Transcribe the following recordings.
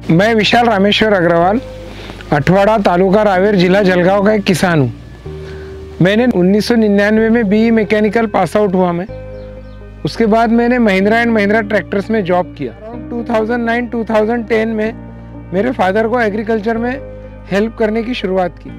मैं विशाल रामेश्वर अग्रवाल, अठवाड़ा तालुका रावेर, जिला जलगांव का एक किसान हूँ। मैंने 1999 में बीई मैकेनिकल पास आउट हुआ मैं। उसके बाद मैंने महिंद्रा एंड महिंद्रा ट्रैक्टर्स में जॉब किया। 2009-2010 में मेरे फादर को एग्रीकल्चर में हेल्प करने की शुरुआत की।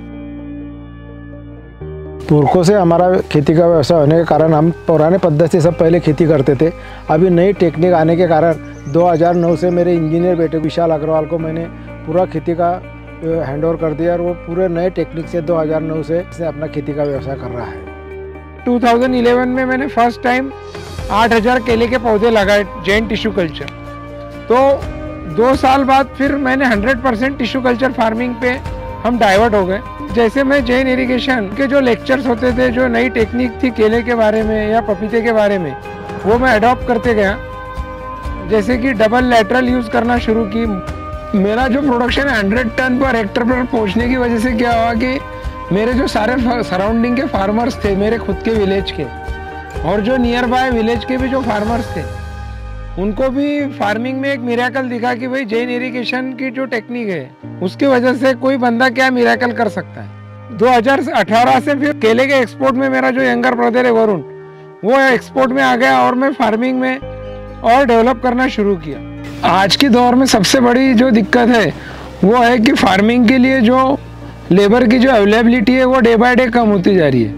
पुरखों से हमारा खेती का व्यवसाय होने के कारण हम पुराने पद्धति से सब पहले खेती करते थे। अभी नई टेक्निक आने के कारण 2009 से मेरे इंजीनियर बेटे विशाल अग्रवाल को मैंने पूरा खेती का हैंडओवर कर दिया और वो पूरे नए टेक्निक से 2009 से अपना खेती का व्यवसाय कर रहा है। 2011 में मैंने फर्स्ट टाइम 8000 केले के पौधे लगाए जैन टिश्यू कल्चर। तो 2 साल बाद फिर मैंने 100% टिश्यू कल्चर फार्मिंग पे हम डाइवर्ट हो गए। जैसे मैं जैन इरिगेशन के जो लेक्चर्स होते थे, जो नई टेक्निक थी केले के बारे में या पपीते के बारे में, वो मैं अडॉप्ट करते गया। जैसे कि डबल लैटरल यूज़ करना शुरू की। मेरा जो प्रोडक्शन 100 टन पर हेक्टर पर पहुंचने की वजह से क्या हुआ कि मेरे जो सारे सराउंडिंग के फार्मर्स थे, मेरे खुद के विलेज के और जो नियर बाय विलेज के भी जो फार्मर्स थे, उनको भी फार्मिंग में एक मिरेकल दिखा कि भाई जैन इरिगेशन की जो टेक्निक है उसकी वजह से कोई बंदा क्या मिरेकल कर सकता है। 2018 से फिर केले के एक्सपोर्ट में मेरा जो यंगर ब्रदर है वरुण, वो एक्सपोर्ट में आ गया और मैं फार्मिंग में और डेवलप करना शुरू किया। आज के दौर में सबसे बड़ी जो दिक्कत है वो है कि फार्मिंग के लिए जो लेबर की जो अवेलेबिलिटी है वो डे बाय डे कम होती जा रही है।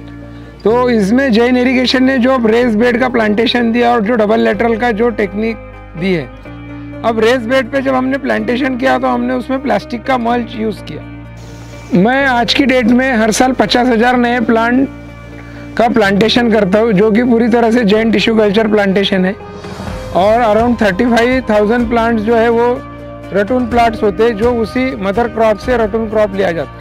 तो इसमें जैन इरिगेशन ने जो रेस बेड का प्लांटेशन दिया और जो डबल लेटरल का जो टेक्निक दी है, अब रेस बेड पे जब हमने प्लांटेशन किया तो हमने उसमें प्लास्टिक का मल्च यूज़ किया। मैं आज की डेट में हर साल 50,000 नए प्लांट का प्लांटेशन करता हूँ, जो कि पूरी तरह से जैन टिश्यू कल्चर प्लांटेशन है। और अराउंड 35,000 प्लांट्स जो है वो रटून प्लांट्स होते हैं, जो उसी मदर क्रॉप से रटून क्रॉप लिया जाता है।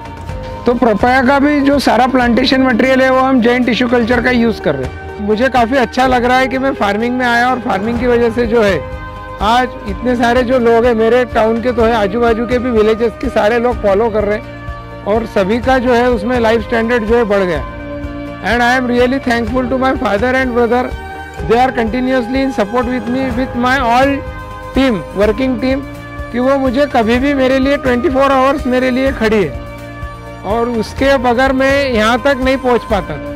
तो पपाया का भी जो सारा प्लांटेशन मटेरियल है वो हम जैन टिश्यू कल्चर का यूज़ कर रहे हैं। मुझे काफ़ी अच्छा लग रहा है कि मैं फार्मिंग में आया और फार्मिंग की वजह से जो है आज इतने सारे जो लोग हैं मेरे टाउन के, तो है आजू बाजू के भी विलेजेस के सारे लोग फॉलो कर रहे हैं और सभी का जो है उसमें लाइफ स्टैंडर्ड जो है बढ़ गया। And I am really thankful to my father and brother. They are continuously in support with me, with my all team, working team, कि वो मुझे कभी भी मेरे लिए 24 आवर्स मेरे लिए खड़ी है और उसके बगैर मैं यहाँ तक नहीं पहुँच पाता।